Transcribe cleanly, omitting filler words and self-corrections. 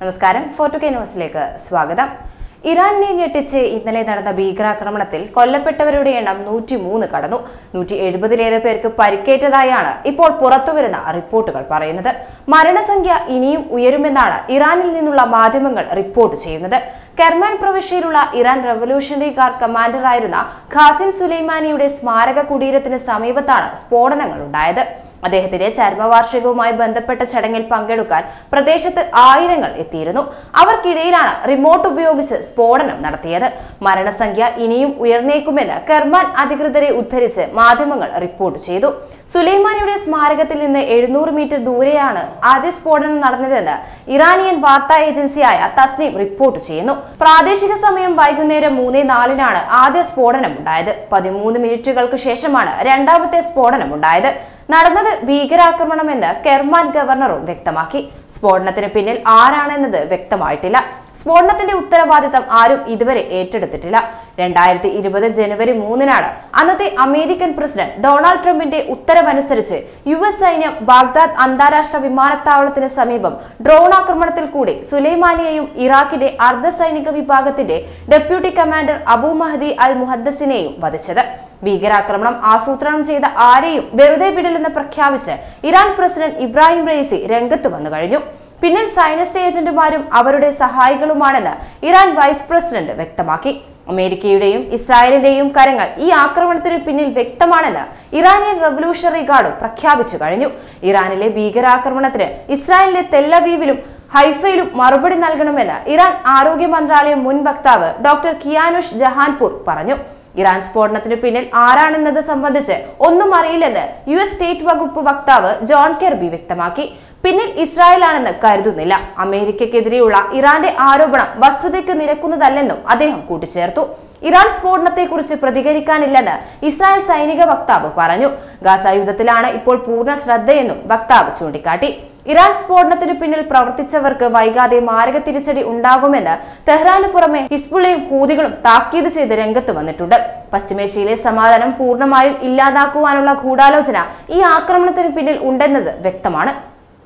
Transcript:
നമസ്കാരം, 4K ന്യൂസിലേക്ക് സ്വാഗതം. ഇറാനെ ഞെട്ടിച്ച് ഇന്നലെ നടന്ന ഭീകരാക്രമണത്തിൽ കൊല്ലപ്പെട്ടവരുടെ എണ്ണം 103 കടന്നു. 170-ലേറെ പേർക്ക് പരിക്കേറ്റതായാണ് ഇപ്പോൾ പുറത്തുവരുന്ന റിപ്പോർട്ടുകൾ പറയുന്നത്. മരണസംഖ്യ ഇനിയും ഉയരുമെന്നാണ് ഇറാനിൽ നിന്നുള്ള മാധ്യമങ്ങൾ റിപ്പോർട്ട് ചെയ്യുന്നത്. കെർമാൻ പ്രവിശ്യയിലുള്ള ഇറാൻ റവല്യൂഷണറി ഗാർഡ് കമാൻഡറായിരുന്ന ഖാസിം സുലൈമാനിയുടെ സ്മാരക കുടീരത്തിന് സമീപത്താണ് സ്ഫോടനങ്ങൾ ഉണ്ടായത്. അദ്ദേഹത്തിന്റെ ചരമവാർഷികവുമായി ബന്ധപ്പെട്ട ചടങ്ങിൽ പങ്കെടുക്കാൻ പ്രദേശത്ത് ആയിരങ്ങൾ എത്തിയിരുന്നു. അവർക്കിടയിലാണ് റിമോട്ട് ഉപയോഗിച്ച് സ്ഫോടനം നടത്തിയത്. മരണസംഖ്യ ഇനിയും ഉയർന്നേക്കുമെന്ന് കെർമാൻ അധികൃതരെ ഉദ്ധരിച്ച് മാധ്യമങ്ങൾ റിപ്പോർട്ട് ചെയ്തു. സുലൈമാനിയുടെ സ്മാരകത്തിൽ നിന്ന് 700 മീറ്റർ ദൂരെയാണ് ആദ്യ സ്ഫോടനം നടന്നതെന്ന് ഇറാനിയൻ വാർത്താ ഏജൻസിയായ തസ്നീം റിപ്പോർട്ട് ചെയ്യുന്നു. പ്രാദേശിക സമയം വൈകുന്നേരം 3:04 ആദ്യ സ്ഫോടനം ഉണ്ടായത്. 13 മിനിറ്റുകൾക്ക് ശേഷമാണ് രണ്ടാമത്തെ സ്ഫോടനം ഉണ്ടായത്. നടന്നത് ഭീകരാക്രമണമെന്ന് കെർമാൻ ഗവർണറും വ്യക്തമാക്കി. സ്ഫോടനത്തിന് പിന്നിൽ ആരാണെന്നത് വ്യക്തമായിട്ടില്ല. സ്ഫോടനത്തിന്റെ ഉത്തരവാദിത്തം ആരും ഇതുവരെ ഏറ്റെടുത്തിട്ടില്ല. 2020 ജനുവരി 3-നാണ് അന്നത്തെ അമേരിക്കൻ പ്രസിഡന്റ് ഡൊണാൾഡ് ട്രംപിന്റെ ഉത്തരവനുസരിച്ച് US സൈന്യം ബാഗ്ദാദ് അന്താരാഷ്ട്ര വിമാനത്താവളത്തിന് സമീപം ഡ്രോൺ ആക്രമണത്തിൽ കൂടി സുലൈമാനിയെയും ഇറാഖിന്റെ അർദ്ധ സൈനിക വിഭാഗത്തിന്റെ deputy commander Abu Mahdi al മുഹദ്ദസിനെയും വധിച്ചത്. ഭീകരാക്രമണം ആസൂത്രണം ചെയ്ത ആരെയും വെറുതെ വിടില്ലെന്ന് പ്രഖ്യാപിച്ച് ഇറാൻ പ്രസിഡന്റ് ഇബ്രാഹിം റൈസി രംഗത്ത് വന്നു കഴിഞ്ഞു. പിന്നിൽ സൈനിസ്റ്റ് ഏജന്റുമാരും അവരുടെ സഹായികളുമാണെന്ന് ഇറാൻ വൈസ് പ്രസിഡന്റ് വ്യക്തമാക്കി. അമേരിക്കയുടെയും ഇസ്രായേലിന്റെയും കരങ്ങൾ ഈ ആക്രമണത്തിന് പിന്നിൽ വ്യക്തമാണെന്ന് ഇറാനിയൻ റവല്യൂഷണറി ഗാർഡും പ്രഖ്യാപിച്ചു കഴിഞ്ഞു. ഇറാനിലെ ഭീകരാക്രമണത്തിന് ഇസ്രായേലിലെ തെല്ലവീവിലും ഹൈഫയിലും മറുപടി നൽകണമെന്ന് ഇറാൻ ആരോഗ്യ മന്ത്രാലയം മുൻ വക്താവ് ഡോക്ടർ കിയാനുഷ് ജഹാൻപൂർ പറഞ്ഞു. ഇറാൻ സ്ഫോടനത്തിന് പിന്നിൽ ആരാണെന്നത് സംബന്ധിച്ച് ഒന്നും അറിയില്ലെന്ന് US സ്റ്റേറ്റ് വകുപ്പ് വക്താവ് ജോൺ കെർബി വ്യക്തമാക്കി. പിന്നിൽ ഇസ്രായേലാണെന്ന് കരുതുന്നില്ല. അമേരിക്കക്കെതിരെയുള്ള ഇറാന്റെ ആരോപണം വസ്തുതയ്ക്ക് നിരക്കുന്നതല്ലെന്നും അദ്ദേഹം കൂട്ടിച്ചേർത്തു. ഇറാൻ സ്ഫോടനത്തെക്കുറിച്ച് പ്രതികരിക്കാനില്ലെന്ന് ഇസ്രായേൽ സൈനിക വക്താവ് പറഞ്ഞു. ഗാസ യുദ്ധത്തിലാണ് ഇപ്പോൾ പൂർണ്ണ ശ്രദ്ധയെന്നും വക്താവ് ചൂണ്ടിക്കാട്ടി. ഇറാൻ സ്ഫോടനത്തിന് പിന്നിൽ പ്രവർത്തിച്ചവർക്ക് വൈകാതെ മാരക തിരിച്ചടി ഉണ്ടാകുമെന്ന് തെഹ്റാന് പുറമെ ഹിസ്ബുള്ളയും ഹൂതികളും താക്കീത് ചെയ്ത് രംഗത്ത് വന്നിട്ടുണ്ട്. പശ്ചിമേഷ്യയിലെ സമാധാനം പൂർണ്ണമായും ഇല്ലാതാക്കുവാനുള്ള ഗൂഢാലോചന ഈ ആക്രമണത്തിന് പിന്നിൽ ഉണ്ടെന്നത് വ്യക്തമാണ്.